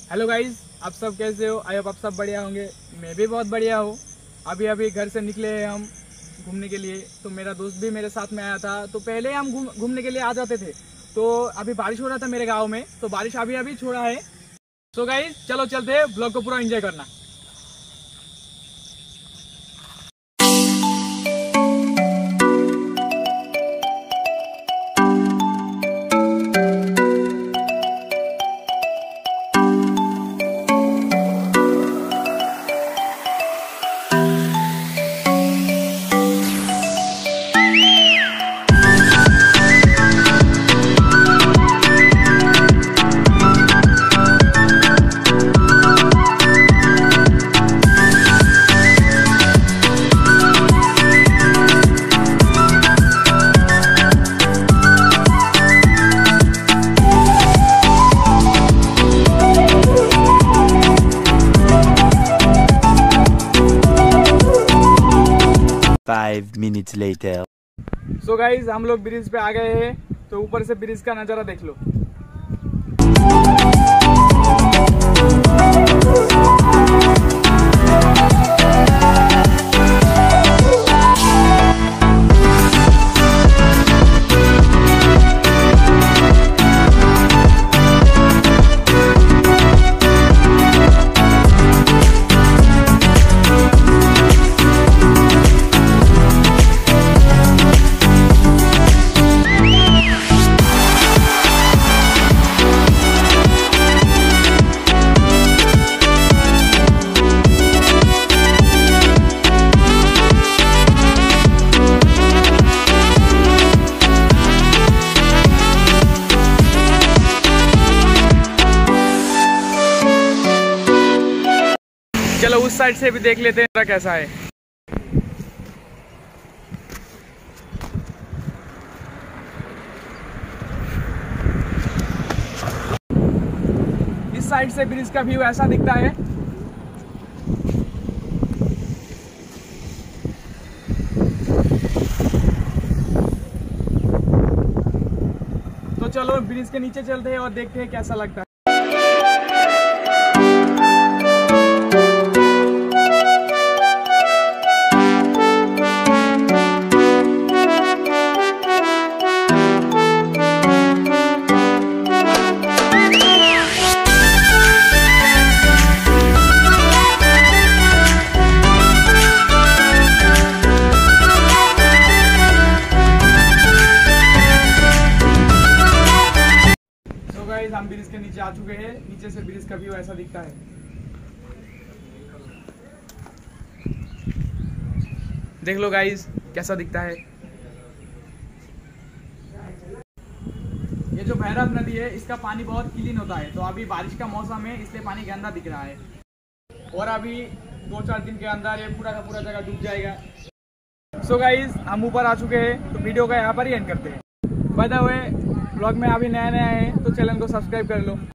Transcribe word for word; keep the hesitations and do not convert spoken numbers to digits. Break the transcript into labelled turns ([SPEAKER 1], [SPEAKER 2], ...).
[SPEAKER 1] Hello guys, आप सब कैसे हो? आई होप आप सब बढ़िया होंगे। मैं भी बहुत बढ़िया हूँ। अभी अभी घर से निकले हैं हम घूमने के लिए, तो मेरा दोस्त भी मेरे साथ में आया था। तो पहले हम घूमने के लिए आ जाते थे, तो अभी बारिश हो रहा था मेरे गांव में, तो बारिश अभी अभी छोड़ा है। तो गाइज चलो चलते हैं, ब्लॉग को पूरा एंजॉय करना।
[SPEAKER 2] Five minutes later.
[SPEAKER 1] So guys हम लोग ब्रिज पे आ गए हैं, तो ऊपर से ब्रिज का नज़ारा देख लो। चलो उस साइड से भी देख लेते हैं कैसा है। इस साइड से ब्रिज का व्यू ऐसा दिखता है। तो चलो ब्रिज के नीचे चलते हैं और देखते हैं कैसा लगता है। हम ब्रिज के नीचे आ चुके हैं। नीचे से ब्रिज का व्यू ऐसा दिखता है। देख लो गाइस कैसा दिखता है। ये जो भैरव नदी है, इसका पानी बहुत क्लीन होता है। तो अभी बारिश का मौसम है, इसलिए पानी गंदा दिख रहा है, और अभी दो चार दिन के अंदर ये पूरा का पूरा जगह डूब जाएगा। सो गाइस हम ऊपर आ चुके हैं, तो वीडियो का यहाँ पर ही एंड करते हैं। बाय द वे, ब्लॉग में अभी नया नया है तो चैनल को सब्सक्राइब कर लो।